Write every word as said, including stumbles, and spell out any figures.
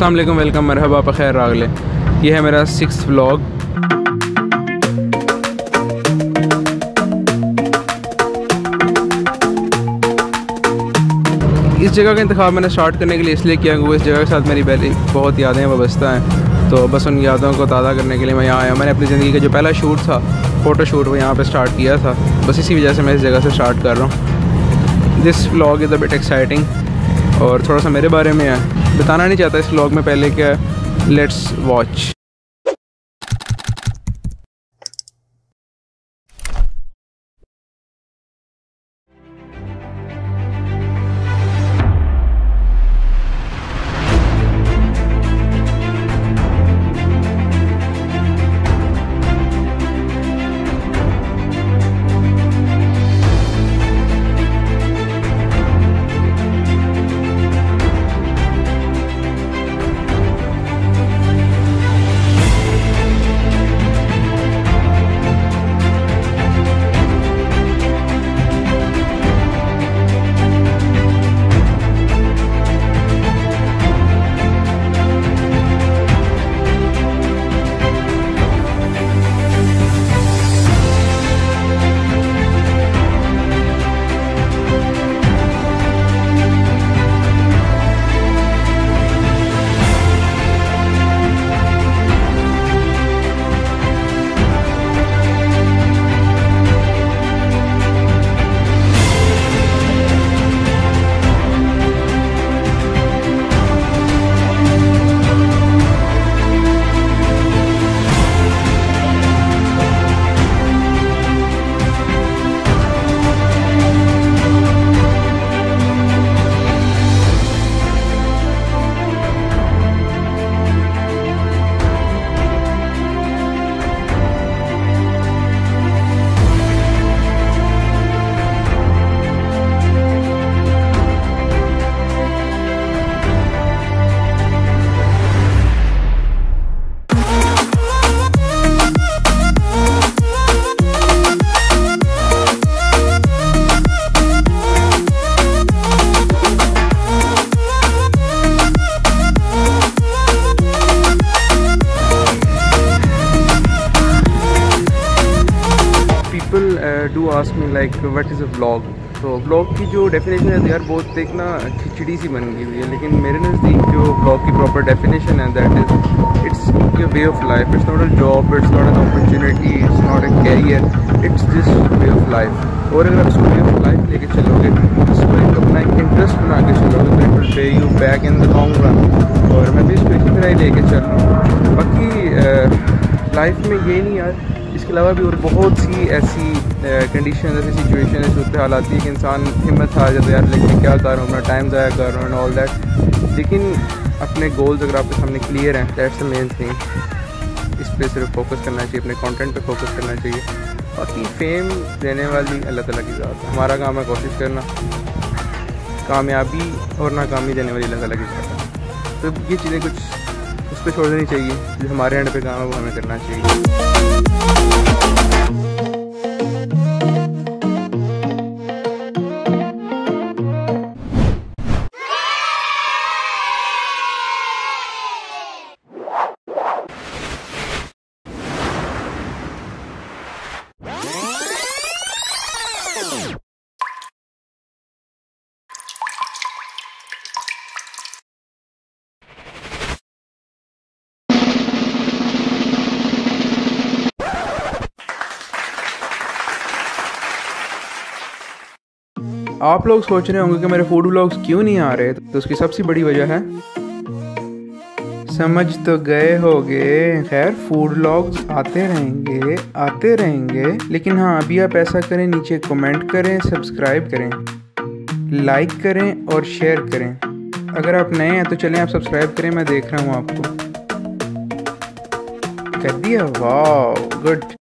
अस्सलाम वालेकुम, वेलकम, मरहबा, बखैर रागले। ये है मेरा सिक्स्थ व्लॉग। इस जगह का इंतखाब मैंने स्टार्ट करने के लिए इसलिए किया क्योंकि इस जगह के साथ मेरी पहले बहुत यादें वाबस्ता हैं, तो बस उन यादों को ताज़ा करने के लिए मैं यहाँ आया। मैंने अपनी ज़िंदगी का जो पहला शूट था, फ़ोटो शूट, वो यहाँ पे स्टार्ट किया था। बस इसी वजह से मैं इस जगह से स्टार्ट कर रहा हूँ। This vlog is a bit exciting और थोड़ा सा मेरे बारे में है, बताना नहीं चाहता इस व्लॉग में पहले क्या। Let's watch. Do ask me like what is a vlog. तो व्लॉग की जो डेफिनेशन है यार बहुत एक ना खिचड़ी सी बन गई हुई है, लेकिन मेरे नज़दीक जो व्लॉग की प्रॉपर डेफिनेशन है that is it's a way of life. It's not a job, it's not an opportunity, it's not a career, it's this way of life. और अगर आप इसको वे ऑफ लाइफ लेके चलोगे, इसको एक अपना एक इंटरेस्ट बना के चलोगे तो it will pay you back in the long run. और मैं भी इसको इसी तरह ही लेके चल रहा हूँ। बाकी लाइफ में ये नहीं यार, इसके अलावा भी और बहुत सी ऐसी कंडीशन, ऐसी सिचुएशन, ऐसी सूरत हाल आती है कि इंसान हिम्मत हार जाता है यार, लेकिन क्या कर रहा हूँ, अपना टाइम ज़ाया कर रहा हूँ एंड ऑल दैट। लेकिन अपने गोल्स अगर आपके सामने क्लियर हैं, दैट्स द मेन थिंग। इस पर सिर्फ फोकस करना चाहिए, अपने कंटेंट पे फोकस करना चाहिए। बाकी फेम देने वाली अल्लाह ताला की ज़ात है, हमारा काम है कोशिश करना। कामयाबी और नाकामी देने वाली अल्लाह ताला की ज़ात है। तो ये चीज़ें कुछ उस पर छोड़ देनी चाहिए, जो हमारे एंड पे काम है वो हमें करना चाहिए। आप लोग सोच रहे होंगे कि मेरे फूड व्लॉग्स क्यों नहीं आ रहे, तो उसकी सबसे बड़ी वजह है, समझ तो गए होगे। खैर फूड व्लॉग्स आते रहेंगे आते रहेंगे लेकिन हाँ अभी आप ऐसा करें, नीचे कमेंट करें, सब्सक्राइब करें, लाइक करें और शेयर करें। अगर आप नए हैं तो चलें आप सब्सक्राइब करें, मैं देख रहा हूँ आपको। कर दिया, वाह गुड।